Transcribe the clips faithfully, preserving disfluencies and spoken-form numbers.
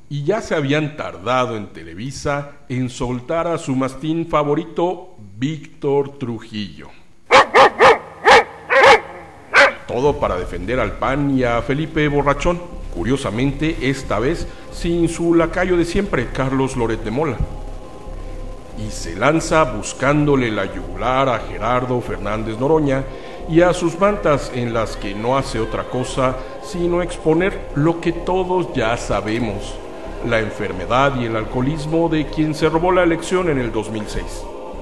y ya se habían tardado en Televisa en soltar a su mastín favorito, Víctor Trujillo. Todo para defender al P A N y a Felipe Borrachón, curiosamente esta vez sin su lacayo de siempre, Carlos Loret de Mola. Y se lanza buscándole la yugular a Gerardo Fernández Noroña y a sus mantas, en las que no hace otra cosa sino exponer lo que todos ya sabemos: la enfermedad y el alcoholismo de quien se robó la elección en el dos mil seis.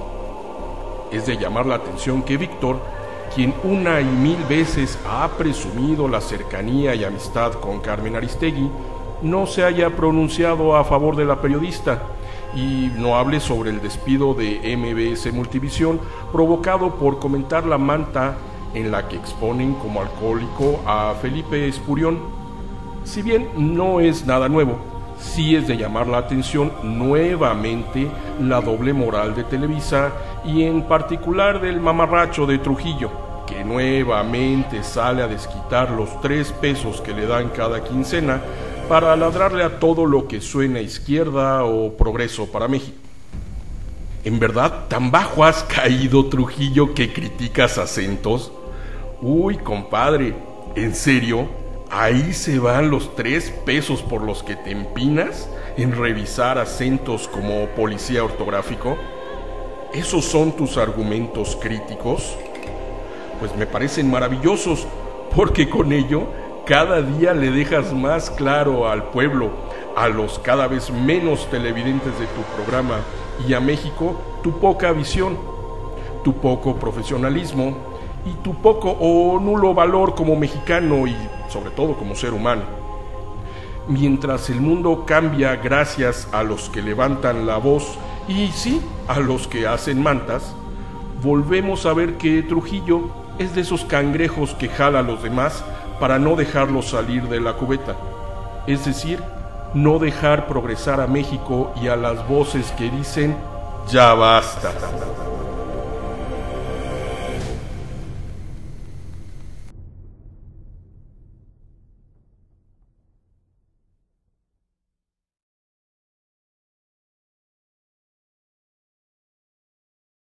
Es de llamar la atención que Víctor, quien una y mil veces ha presumido la cercanía y amistad con Carmen Aristegui, no se haya pronunciado a favor de la periodista y no hable sobre el despido de M B S Multivisión provocado por comentar la manta en la que exponen como alcohólico a Felipe Espurión. Si bien no es nada nuevo, sí es de llamar la atención nuevamente la doble moral de Televisa y en particular del mamarracho de Trujillo, que nuevamente sale a desquitar los tres pesos que le dan cada quincena para ladrarle a todo lo que suena izquierda o progreso para México. ¿En verdad tan bajo has caído, Trujillo, que criticas acentos? Uy, compadre, ¿en serio? ¿Ahí se van los tres pesos por los que te empinas en revisar acentos como policía ortográfico? ¿Esos son tus argumentos críticos? Pues me parecen maravillosos, porque con ello cada día le dejas más claro al pueblo, a los cada vez menos televidentes de tu programa y a México tu poca visión, tu poco profesionalismo y tu poco o nulo valor como mexicano y sobre todo como ser humano. Mientras el mundo cambia gracias a los que levantan la voz y sí, a los que hacen mantas, volvemos a ver que Trujillo es de esos cangrejos que jala a los demás para no dejarlos salir de la cubeta, es decir, no dejar progresar a México y a las voces que dicen: ya basta.